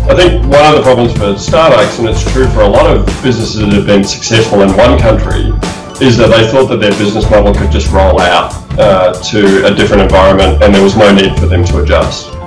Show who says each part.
Speaker 1: I think one of the problems for Starbucks, and it's true for a lot of businesses that have been successful in one country, is that they thought that their business model could just roll out to a different environment and there was no need for them to adjust.